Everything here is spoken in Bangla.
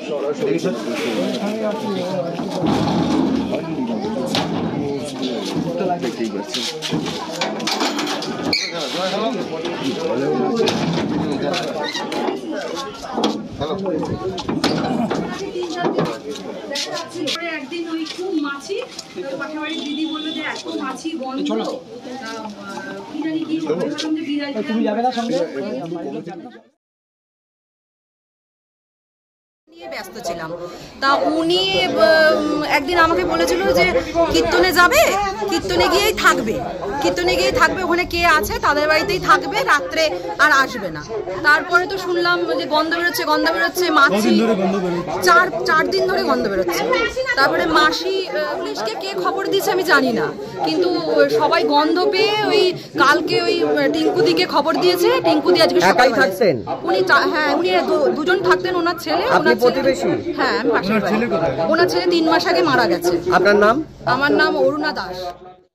একদিন ওই খুব মাছি পাশের বাড়ির দিদি বললো যে এত মাছি বন্ধ কি জানি কি তুমি যাবে না সঙ্গে ব্যস্ত ছিলাম। তা উনি একদিন আমাকে বলেছিল যে কীর্তনে যাবে, কীর্তনে গিয়েই থাকবে, ওখানে কে আছে তাদের বাড়িতেই থাকবে, রাত্রে আর আসবে না। তারপরে তো শুনলাম যে গন্ধ বেরোচ্ছে মাছি, 4 দিন ধরে গন্ধ বেরোচ্ছে। তারপরে মাসি পুলিশকে কে খবর দিয়েছে আমি জানি না, কিন্তু সবাই গন্ধ পেয়ে ওই কালকে ওই টিঙ্কুদিকে খবর দিয়েছে। টিঙ্কুদি আজকে একাই থাকতেন উনি, হ্যাঁ উনি দুজন থাকতেন, ওনার ছেলে। হ্যাঁ আমি পাশে। ওনার ছেলে 3 মাস আগে মারা গেছে। আপনার নাম? আমার নাম অরুণা দাস।